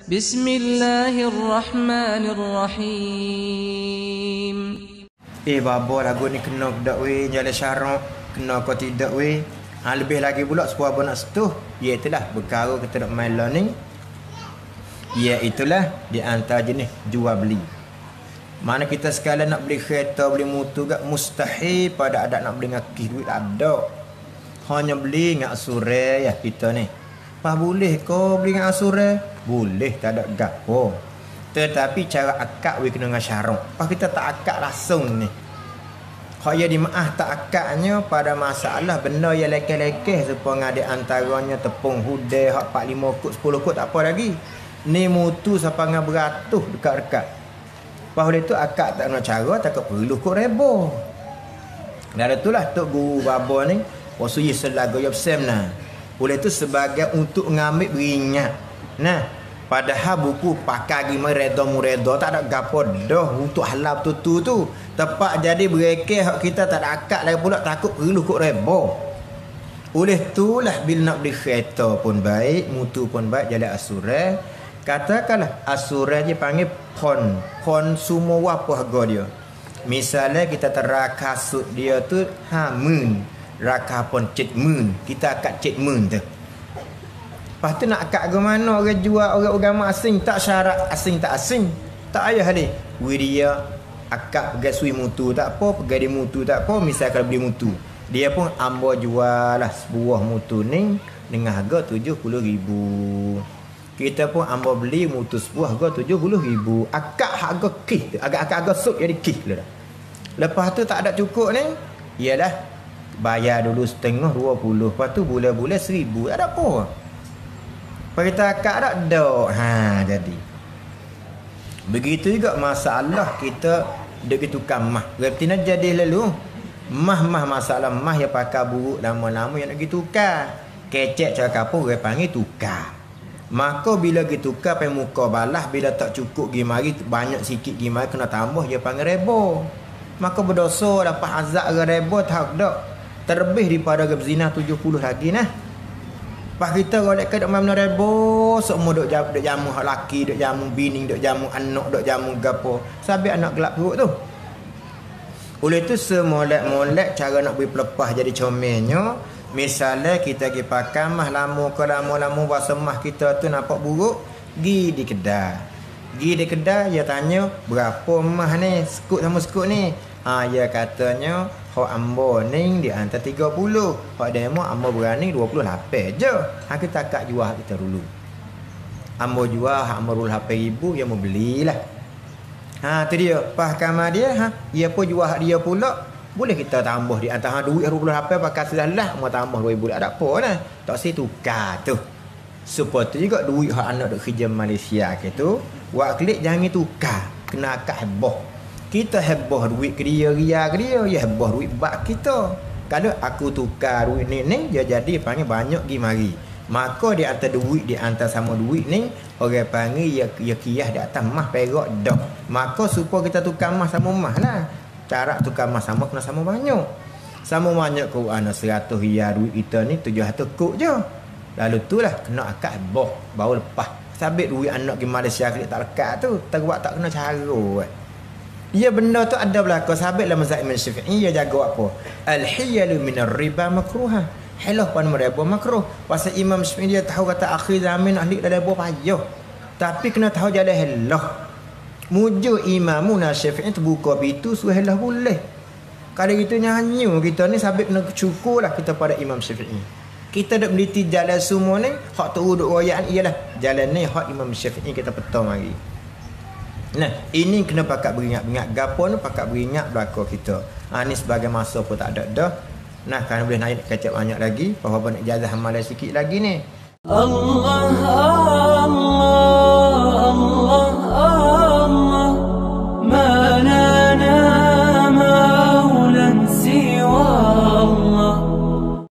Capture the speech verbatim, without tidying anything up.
Bismillahirrahmanirrahim. Eh babo lagu ni kena dak weh jalan syarak, kena kau tidak weh. Ha, lebih lagi pula sepuar abang nak setuh, iaitulah perkara kita nak main lah ni. Iaitulah di antara jenis jual beli. Mana kita sekalian nak beli kereta, beli motor gak mustahil pada adat nak beli ngakih duit ada. Hanya beli ngak sure ya kita ni. Apa boleh kau beli ngak sure? Boleh, tak ada gapo. Tetapi cara akad we kena dengan syarat. Pas kita tak akad langsung ni. Hak ya di maah tak akadnya pada masalah benda yang lekeh-lekeh supaya di antaranya tepung hudai hak empat lima kot sepuluh kot tak apa lagi. Ni mutu sampai dengan beratus dekat-dekat. Pas oleh tu akad tak kena cara takut perlu kot rebo. Dan itulah tok guru baba ni wasuyi selaga ya sem nah. Oleh tu sebagai untuk ngambil beringat. Nah, padahal buku pakai gimana reda mureda tak ada gapo dah untuk halal tu tu tu. Tepat jadi berekeh hak kita tak ada akad lagi pula takut perlu kot rebo. Oleh itulah bila nak beli kereta pun baik, mutu pun baik jalan asuran. Katakanlah asuran je panggil pon. Pon semua apa harga dia. Misalnya kita terakasut dia tu ha mun. Raka pon cet mun. Kita akad cet mun tu. Lepas tu nak akad ke mana orang jual orang agama asing tak syarat asing tak asing. Tak payah ni. Dia akad pergi sui mutu tak apa, pergi di mutu tak apa, misal kalau beli mutu. Dia pun ambo jual lah sebuah mutu ni dengan harga tujuh puluh ribu. Kita pun ambo beli mutu sebuah harga tujuh puluh ribu. Akad harga kih, agak-agak harga sub jadi kih dah. Lepas tu tak ada cukup ni, ialah bayar dulu setengah dua puluh, lepas tu bulan-bulan seribu. Tak ada apa. Kita akad tak ada. Ha, jadi begitu juga masalah kita dek tukar mah. Berarti nak jadi lalu mah-mah masalah mah yang pakai buruk lama-lama yang nak pergi tukar. Kecek cakap apa orang panggil tukar. Maka bila pergi tukar pai muka balas bila tak cukup gi mari banyak sikit gi mari kena tambah dia panggil rebo. Maka berdosa dapat azab rebo tak dak. Terlebih daripada berzina tujuh puluh lagi nah. Pas kita golek ke dak mana rebo, semua dok jamu, dok jamu hak laki, dok jamu bini, dok jamu anak, dok jamu gapo. Sampai anak gelap perut tu. Oleh tu semolek-molek cara nak beri pelepah jadi comelnya, misalnya kita pergi pakai mah lama ke lama-lama bahasa mah kita tu nampak buruk, gi di kedai. Gi di kedai dia tanya, "Berapa mah ni? Skut sama skut ni?" Ha, dia katanya hak ambo ni di antara tiga puluh. Hak demo ambo berani dua puluh lapan je. Ha, kita akad jual kita dulu. Ambo jual hak ambo lapan ribu dia mau belilah. Ha, tu dia. Pas kamar dia ha, dia pun jual hak dia pula. Boleh kita tambah di antara duit dua puluh lapan pakai sudah lah mau tambah dua ribu tak apa lah. Tak si tukar tu. Supaya tu juga duit hak anak duk kerja Malaysia ke tu, buat klik jangan tukar. Kena akad heboh. Kita heboh duit ke dia, ria ke dia, ya heboh duit bak kita. Kalau aku tukar duit ni ni, dia jadi panggil banyak gi mari. Maka di antara duit, di antara sama duit ni, orang panggil ya, ya kiyah di atas mah perak dak. Maka supaya kita tukar mah sama mah lah. Cara tukar mah sama kena sama banyak. Sama banyak kau ana seratus ria duit kita ni tujuh ratus kok je. Lalu tu lah kena akad heboh, baru lepas. Sabit duit anak di Malaysia klik tak lekat tu, terbuat tak kena cara. Ya benda tu ada berlaku sahabatlah mazhab Imam Syafi'i dia jaga apa? Al-hiyalu minar riba makruha. Halah pan riba makruh. Pasal Imam Syafi'i dia tahu kata akhir zaman ahli dah riba payah. Tapi kena tahu jalan halah. Muju Imam Syafi'i terbuka pintu suruh halah boleh. Kalau gitu nyanyi kita ni sahabat kena cukurlah kita pada Imam Syafi'i. Kita dak meliti jalan semua ni hak tu duk royan ialah jalan ni hak Imam Syafi'i kita petang hari. Nah, ini kena pakat beringat-beringat gapo ni pakat beringat belaka kita. Ha, ni sebagai masa pun tak ada dah. Nah, kan boleh naik kecap banyak lagi. Bahawa nak ijazah amal sikit lagi ni. Allah, Allah.